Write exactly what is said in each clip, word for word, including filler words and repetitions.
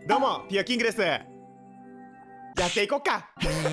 どうもピアキングです。やっていこっか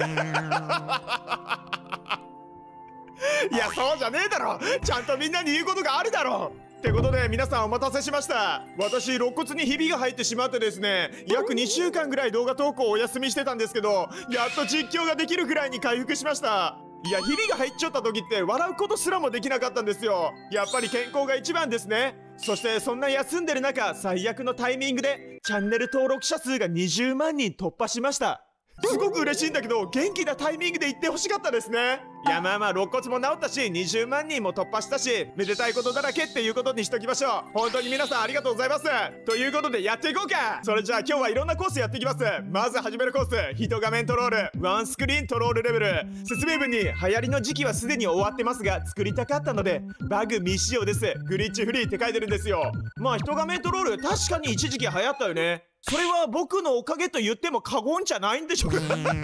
いやそうじゃねえだろ、ちゃんとみんなに言うことがあるだろってことで、皆さんお待たせしました。私肋骨にひびが入ってしまってですね、約にしゅうかんぐらい動画投稿をお休みしてたんですけど、やっと実況ができるくらいに回復しました。いや、ひびが入っちゃった時って笑うことすらもできなかったんですよ。やっぱり健康が一番ですね。そしてそんな休んでる中、最悪のタイミングでチャンネル登録者数がにじゅうまんにん突破しました。すごく嬉しいんだけど、元気なタイミングで言ってほしかったですね。いやまあまあ肋骨も治ったし、にじゅうまんにんも突破したし、めでたいことだらけっていうことにしときましょう。本当に皆さんありがとうございます。ということでやっていこうか。それじゃあ今日はいろんなコースやっていきます。まず始めるコース、一画面トロール、ワンスクリーントロールレベル。説明文に流行りの時期はすでに終わってますが、作りたかったのでバグ未使用です、グリッチフリーって書いてるんですよ。まあ一画面トロール確かに一時期流行ったよね。それは僕のおかげと言っても過言じゃないんでしょうか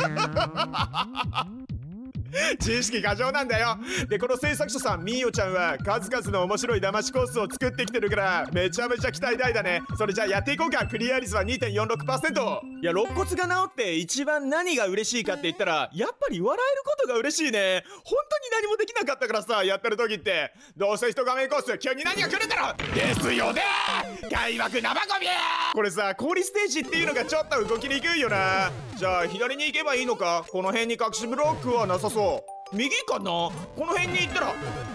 知識過剰なんだよ。でこの制作者さんみーよちゃんは数々の面白い騙しコースを作ってきてるからめちゃめちゃ期待大だね。それじゃあやっていこうか。クリア率は にてんよんろくパーセント。 いや肋骨が治って一番何が嬉しいかって言ったら、やっぱり笑えることが嬉しいね。本当に何もできなかったからさ、やってる時ってどうせ一画面コース急に何が来るんだろですよね。開幕生ゴミこれさ、氷ステージっていうのがちょっと動きにくいよな。じゃあ左に行けばいいのか。この辺に隠しブロックはなさそう。右かな。この辺に行ったら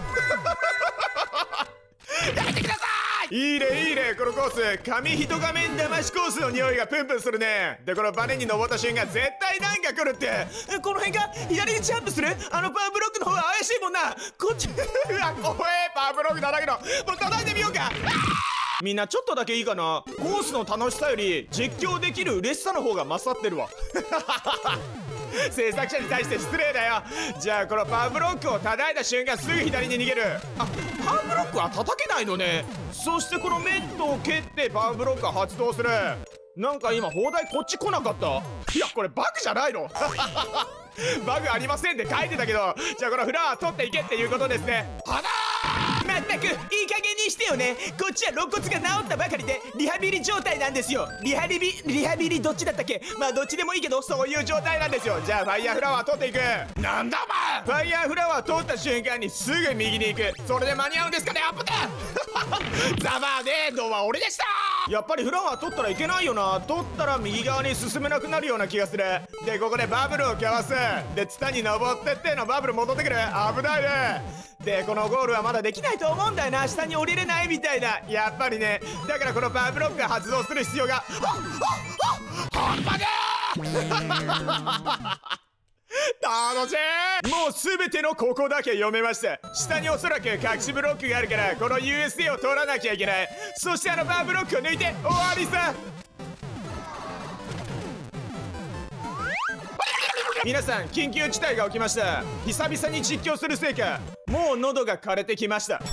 やめてください。いいねいいね、このコース紙一画面騙しコースの匂いがプンプンするね。でこのバネに登った瞬間絶対なんか来るって。この辺が左にジャンプするあのパワーブロックの方が怪しいもんな。こっちうわ怖え、パワーブロックだらけどもう叩いてみようか。みんなちょっとだけいいかな。コースの楽しさより実況できる嬉しさの方が勝ってるわ制作者に対して失礼だよ。じゃあこのパワーブロックを叩いた瞬間すぐ左に逃げる。あ、パワーブロックは叩けないのね。そしてこのメットを蹴ってパワーブロックが発動する。なんか今砲台こっち来なかった。いやこれバグじゃないのバグありませんって書いてたけど、じゃあこのフラワー取っていけっていうことですね。はだーまったくいい加減にしてよね。こっちは肋骨が治ったばかりでリハビリ状態なんですよ。リハビリリハビリどっちだったっけ。まあどっちでもいいけどそういう状態なんですよ。じゃあファイヤーフラワー取っていく。なんだお前。ファイヤーフラワー取った瞬間にすぐ右に行く。それで間に合うんですかね。アップだザバーデードは俺でした。やっぱりフラワー取ったらいけないよな。取ったら右側に進めなくなるような気がする。でここでバブルをかわす。でツタに登ってってのバブル戻ってくる。危ないね。でこのゴールはまだできないと思うんだよな。下に降りれないみたいだ。やっぱりね。だからこのパワーブロックが発動する必要が半端ねー楽しい。もう全てのここだけ読めました。下におそらく隠しブロックがあるからこの ユーエスエー を取らなきゃいけない。そしてあのパワーブロックを抜いて終わりさ。皆さん緊急事態が起きました。久々に実況するせいかもう喉が枯れてきました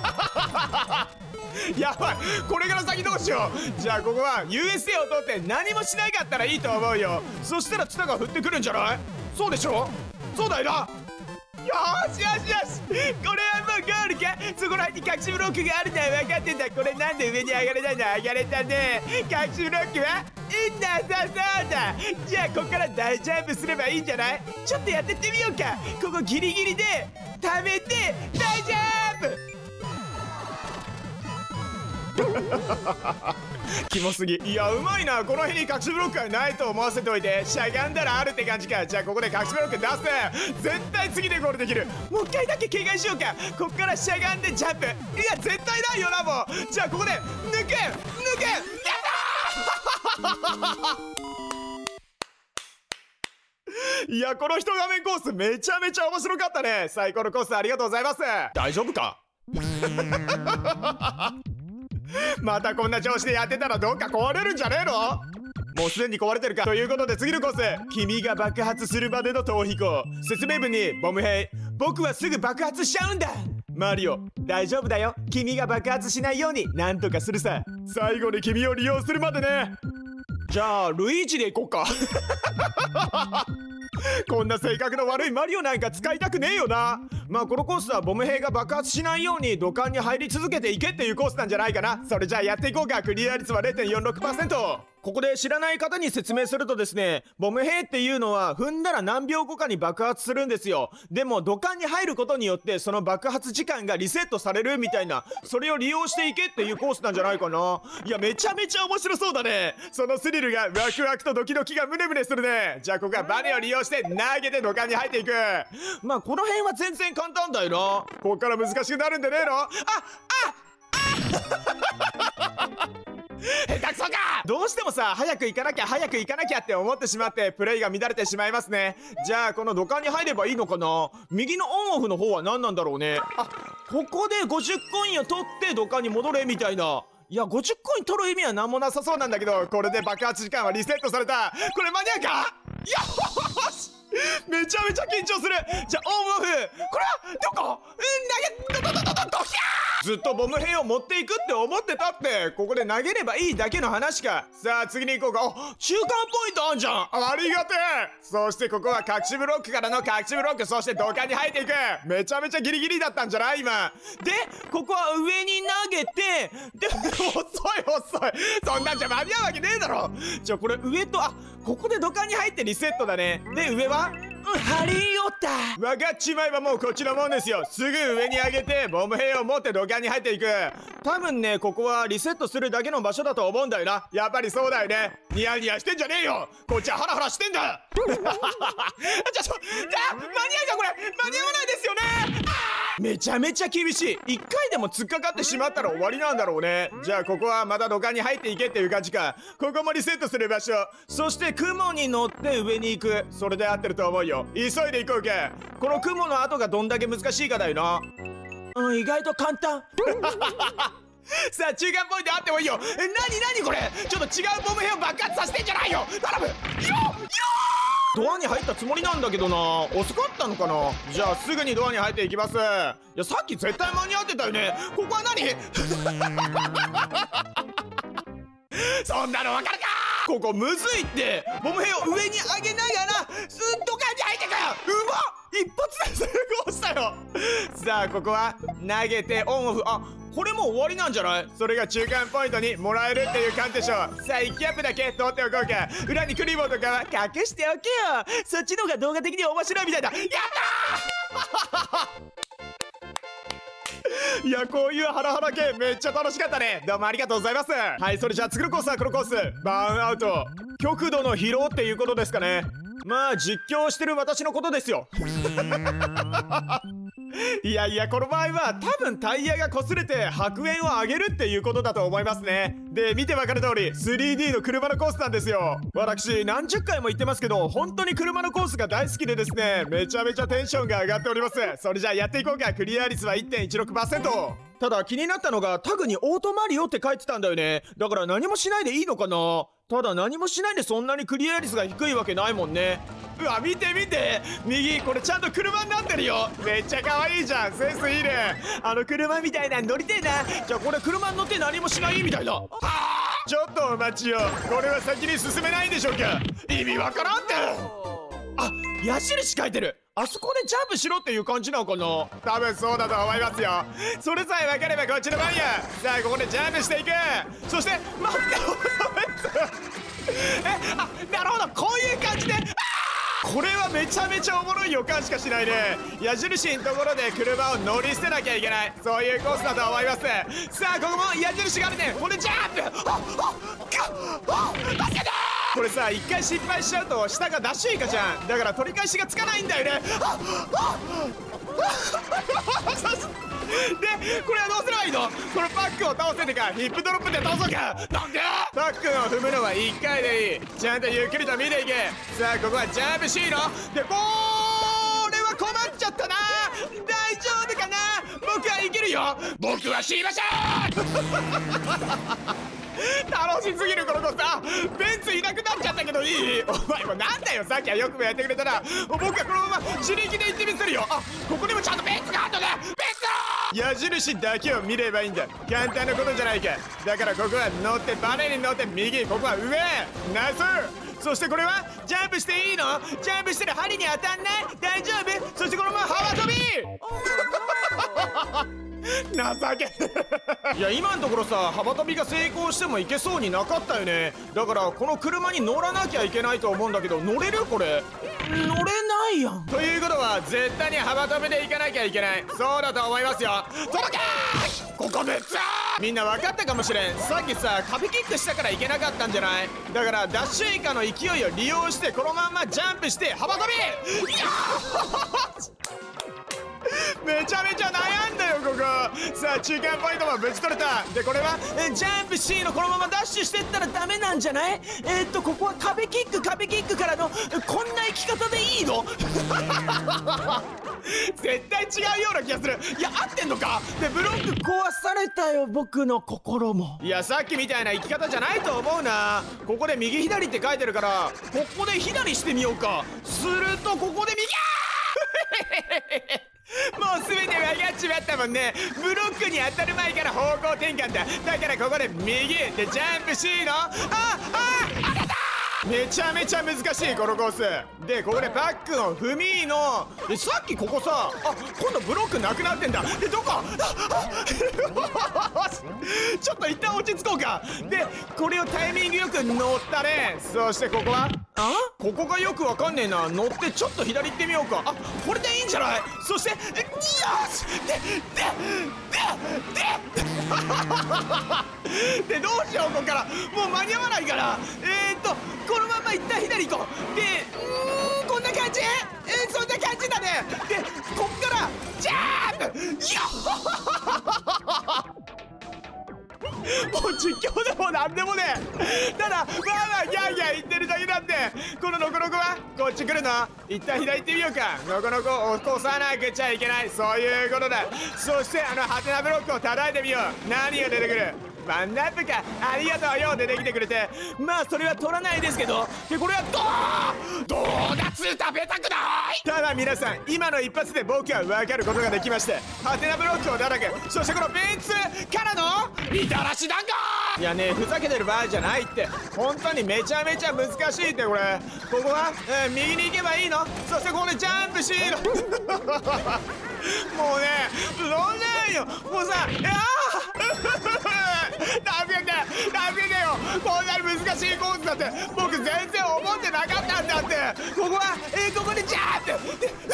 やばい、これから先どうしよう。じゃあここは ユーエスエー を取って何もしなかったらいいと思うよ。そしたらツタが降ってくるんじゃない。そうでしょ。そうだよな。よしよしよし、これはもうゴールか。そこら辺に隠しブロックがあるのは分かってんだ。これなんで上に上がれないの。上がれたね。隠しブロックはいんなさそうだ。じゃあここから大ジャンプすればいいんじゃない。ちょっとやってってみようか。ここギリギリで溜めて大ジャンプキモすぎ。いやうまいな。この辺に隠しブロックはないと思わせておいてしゃがんだらあるって感じか。じゃあここで隠しブロック出す。絶対次でゴールできる。もう一回だけ警戒しようか。ここからしゃがんでジャンプ。いや絶対ないよなもう。じゃあここで抜け抜け。やったーいやこの一画面コースめちゃめちゃ面白かったね。最高のコースありがとうございます。大丈夫かまたこんな調子でやってたらどっか壊れるんじゃねえの。もうすでに壊れてるか。ということで次のコース、君が爆発するまでの逃避行。説明文にボム兵、僕はすぐ爆発しちゃうんだ。マリオ大丈夫だよ。君が爆発しないようになんとかするさ。最後に君を利用するまでね。じゃあルイージでいこっかこんな性格の悪いマリオなんか使いたくねえよな。まあこのコースはボム兵が爆発しないように土管に入り続けていけっていうコースなんじゃないかな。それじゃあやっていこうか。クリア率は れいてんよんろくパーセント。 ここで知らない方に説明するとですね、ボム兵っていうのは踏んだら何秒後かに爆発するんですよ。でも土管に入ることによってその爆発時間がリセットされるみたいな、それを利用していけっていうコースなんじゃないかな。いや、めちゃめちゃ面白そうだね。そのスリルがワクワクとドキドキがムネムネするね。じゃあここはバネを利用して投げて土管に入っていく。まあこの辺は全然簡単だよな。ここから難しくなるんでねえの。あああ下手くそか。どうしてもさ、早く行かなきゃ早く行かなきゃって思ってしまってプレイが乱れてしまいますね。じゃあこの土管に入ればいいのかな。右のオンオフの方は何なんだろうね。あ、ここでごじゅっコインを取って土管に戻れみたいな。いや、ごじゅっコイン取る意味は何もなさそうなんだけど、これで爆発時間はリセットされた。これ間に合うか。よし、めちゃめちゃ緊張する。じゃあオンオフ、これはどこ。うん、投げドドドドドドヒャー。ずっとボム兵を持っていくって思ってたって。ここで投げればいいだけの話か。さあ次に行こうか。あ、中間ポイントあんじゃん。ありがてえ。そしてここは隠しブロックからの隠しブロック、そして土管に入っていく。めちゃめちゃギリギリだったんじゃない今で。ここは上に投げて、で遅い遅い、そんなんじゃ間に合うわけねえだろ。じゃあこれ上と、あ、ここで土管に入ってリセットだね。で上はうん、ハリーオッタ。分かっちまえばもうこっちのもんですよ。すぐ上に上げてボム兵を持って土管に入っていく。多分ね、ここはリセットするだけの場所だと思うんだよな。やっぱりそうだよね。ニヤニヤしてんじゃねえよ。こっちはハラハラしてんだ。ちょちょ、じゃあ間に合うかこれ。間に合わないですよね。めちゃめちゃ厳しい。一回でも突っかかってしまったら終わりなんだろうね。じゃあここはまた土管に入っていけっていう感じか。ここもリセットする場所、そして雲に乗って上に行く。それで合ってると思うよ。急いで行こうか。この雲の後がどんだけ難しいかだよな。うん、意外と簡単。さあ中間ポイントあってもいいよ。え、なになにこれ。ちょっと違うボム兵を爆発させてんじゃないよ。頼むよよ。ドアに入ったつもりなんだけどな。遅かったのかな。じゃあすぐにドアに入っていきます。いや、さっき絶対間に合ってたよね。ここは何。そんなのわかるか。ここむずいって。ボム兵を上に上げながらすっとかに入ってくよ。うまっ、一発で成功したよ。さあここは投げてオンオフ。あ、これもう終わりなんじゃない。それが中間ポイントにもらえるっていう感じでしょ。さあいちキャップだけ取っておこうか。裏にクリボーとかは隠しておけよ。そっちの方が動画的に面白いみたいだ。やったー。いや、こういうハラハラ系めっちゃ楽しかったね。どうもありがとうございます。はい、それじゃあ次のコースはこのコース、バーンアウト。極度の疲労っていうことですかね。まあ実況してる私のことですよ。いやいや、この場合は多分タイヤが擦れて白煙を上げるっていうことだと思いますね。で、見てわかる通り スリーディー の車のコースなんですよ。私何十回も言ってますけど、本当に車のコースが大好きでですね、めちゃめちゃテンションが上がっております。それじゃあやっていこうか。クリア率は いってんいちろくパーセント。ただ気になったのがタグにオートマリオって書いてたんだよね。だから何もしないでいいのかな。ただ何もしないでそんなにクリア率が低いわけないもんね。うわ、見て見て、右これちゃんと車になってるよ。めっちゃ可愛いじゃん。センスいいね。あの車みたいな乗りてえな。じゃあこれ車に乗って何もしないみたいだ。ちょっとお待ちよ。これは先に進めないんでしょうか。意味わからんって。あ、矢印書いてる。あそこでジャンプしろっていう感じなのかな。多分そうだと思いますよ。それさえ分かればこっちの番や。さあここでジャンプしていく。そして待ってえ、あ、なるほど、こういう感じで。これはめちゃめちゃおもろい予感しかしないね。矢印のところで車を乗り捨てなきゃいけない、そういうコースだと思います。さあここも矢印があるね。これジャンプ。あああ、助けて。これさ、一回失敗しちゃうと下がダッシュイカじゃん。だから取り返しがつかないんだよね。ああで、これはどうすればいいの。このパックを倒せてかヒップドロップで倒そうか。なんでパックを踏むのはいっかいでいい。ちゃんとゆっくりと見ていけ。さあここはジャンプシーロで、これは困っちゃったな。大丈夫かな。僕はいけるよ。僕はシーバシャー楽しすぎるこのコース。あ、ベンツいなくなっちゃったけどいい。お前もなんだよ、さっきはよくもやってくれたら。僕はこのまま自力で行ってみせるよ。あ、ここにもちゃんとベンツがあったね。ベンツ矢印だけを見ればいいんだ。簡単なことじゃないか。だからここは乗ってバネに乗って右、ここは上ナイス。そしてこれはジャンプしていいの。ジャンプしてる針に当たんない。大丈夫。そしてこのまま幅跳び情けいや今のところさ、幅跳びが成功してもいけそうになかったよね。だからこの車に乗らなきゃいけないと思うんだけど、乗れる？これ乗れないやん。ということは絶対に幅跳びで行かなきゃいけない。そうだと思いますよ。届けー！ここめっちゃみんな分かったかもしれん。さっきさ壁キックしたからいけなかったんじゃない？だからダッシュ以下の勢いを利用してこのまんまジャンプして幅跳び。いやめちゃめちゃ悩んだよここ。さあ中間ポイントも無事取れた。でこれはえジャンプ C のこのままダッシュしてったらダメなんじゃない？えー、っとここは壁キック壁キックからのこんな生き方でいいの？絶対違うような気がする。いや合ってんのか？でブロック壊されたよ僕の心も。いやさっきみたいな生き方じゃないと思うな。ここで右左って書いてるからここで左してみようか。するとここで右もう全て分かっちまったもんね。ブロックに当たる前から方向転換だ。だからここで右でジャンプ C のああ当たった。めちゃめちゃ難しいこのコースで、ここでバックの踏みのでさっきここさあ今度ブロックなくなってんだ。でどこちょっと一旦落ち着こうか。でこれをタイミングよく乗ったね。そしてここはあここがよくわかんねえな。乗ってちょっと左行ってみようか。あこれでいいんじゃない？そしてよしでででででどうしようここからもう間に合わないから。えー、っとこのまま一旦左行こう。でうーんこんな感じ、えー、そんな感じだね。でこっからジャンプよっもう実況でもなんでもねただまあまあギャーギャー言ってるだけなんで。このノコノコはこっち来るの。一旦左行ってみようか。ノコノコ起こさなくちゃいけない、そういうことだ。そしてあのハテナブロックを叩いてみよう。何が出てくる？ワンナップか。ありがとうよ出てきてくれて。まあそれは取らないですけど。でこれはドードーナツ食べたくない。ただ皆さん今の一発で僕は分かることができまして、ハテナブロックを叩く。そしてこのベンツからのみたらし団子。いやねふざけてる場合じゃないって。本当にめちゃめちゃ難しいって。これここは、えー、右に行けばいいの。そしてここでジャンプしーのもうね乗んないよもうさ。いや助けて助けてよ。こんなに難しいコースだって僕全然思ってなかったんだって。ここは、えー、ここでジャンプで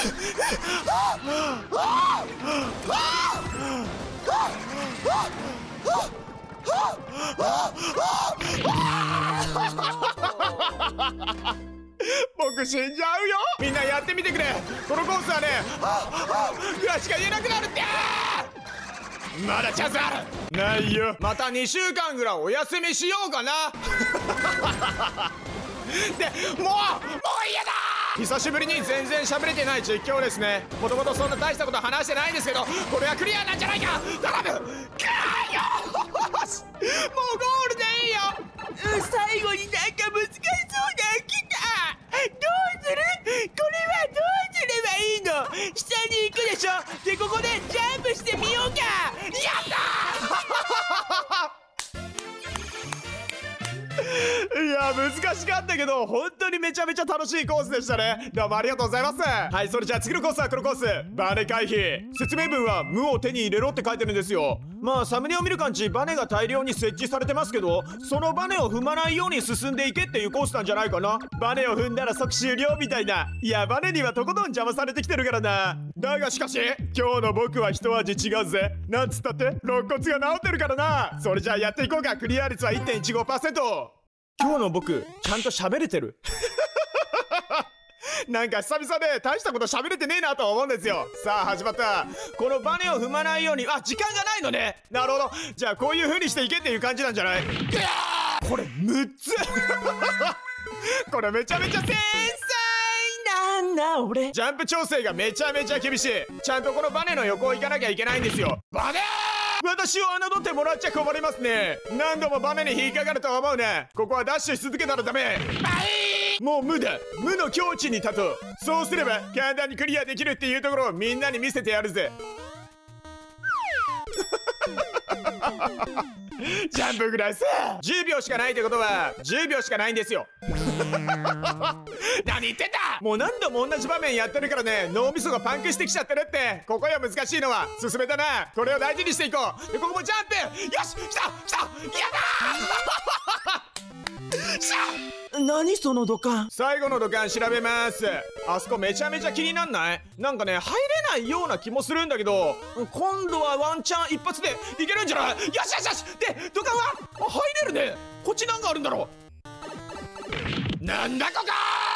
僕死んじゃうよ。みんなやってみてくれ。このコースはねうわしか言えなくなるって。まだチャンスある。ないよ。またにしゅうかんぐらいお休みしようかなでもうもう嫌だ。久しぶりに全然喋れてない実況ですね。もともとそんな大したこと話してないんですけど、これはクリアなんじゃないか。頼むクリアよもうゴールでいいよ。うん、最後になんか難しそうな来た。どうする？これはどうすればいいの？下に行くでしょ。でここでジャンプしてみようか。やったーいや難しかったけど本当にめちゃめちゃ楽しいコースでしたね。どうもありがとうございます。はい、それじゃあ次のコースはこのコースバネ回避。説明文は無を手に入れろって書いてるんですよ。まあサムネを見る感じバネが大量に設置されてますけど、そのバネを踏まないように進んでいけっていうコースなんじゃないかな。バネを踏んだら即終了みたいな。いやバネにはとことん邪魔されてきてるからな。だがしかし今日の僕は一味違うぜ。なんつったって肋骨が治ってるからな。それじゃあやっていこうか。クリア率は いってんいちごパーセント。今日の僕ちゃんと喋れてるなんか久々で大したこと喋れてねえなと思うんですよ。さあ始まった。このバネを踏まないように。あ時間がないのね。なるほど。じゃあこういう風にしていけっていう感じなんじゃない？これむっつこれめちゃめちゃ繊細なんだ俺。ジャンプ調整がめちゃめちゃ厳しい。ちゃんとこのバネの横を行かなきゃいけないんですよ。バネー私を侮ってもらっちゃ困りますね。何度もバネに引っかかると思うね。ここはダッシュし続けたらダメ。もう無だ。無の境地に立とう。そうすれば簡単にクリアできるっていうところをみんなに見せてやるぜジャンプぐらいさじゅうびょうしかないってことはじゅうびょうしかないんですよ何言ってんだ。もう何度も同じ場面やってるからね、脳みそがパンクしてきちゃってるって。ここよ難しいのは。進めたな。これを大事にしていこう。でここもジャンプ。よし来た来た。やだーしゃ。 何その土管。 最後の土管調べます。あそこめちゃめちゃ気になんない？なんかね入れないような気もするんだけど、今度はワンチャン一発でいけるんじゃない？よしよしよし。で土管は入れるね。こっちなんかあるんだろう。なんだここー。